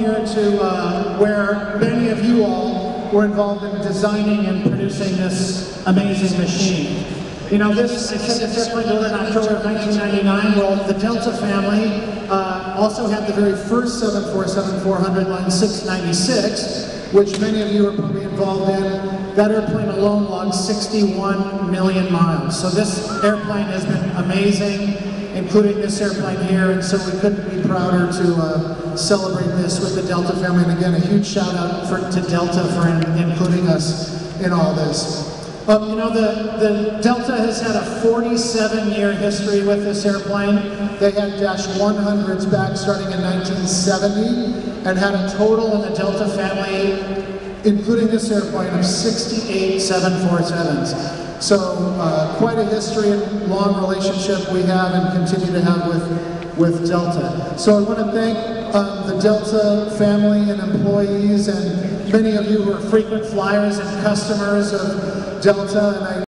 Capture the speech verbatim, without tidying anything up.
here to uh, where many of you all were involved in designing and producing this amazing machine. You know, this, I said this airplane delivered in October of nineteen ninety-nine. Well, the Delta family uh, also had the very first seven forty-seven four hundred line six ninety-six, which many of you are probably involved in. That airplane alone logged sixty-one million miles. So this airplane has been amazing, including this airplane here, and so we couldn't be prouder to uh, celebrate this with the Delta family. And again, a huge shout out for, to Delta for in, including us in all this. Um, you know, the, the Delta has had a forty-seven year history with this airplane. They had dash one hundreds back starting in nineteen seventy and had a total in the Delta family, including this airplane, of sixty-eight seven forty-sevens. So uh, quite a history and long relationship we have and continue to have with, with Delta. So I want to thank um, the Delta family and employees and many of you who are frequent flyers and customers of Delta. And I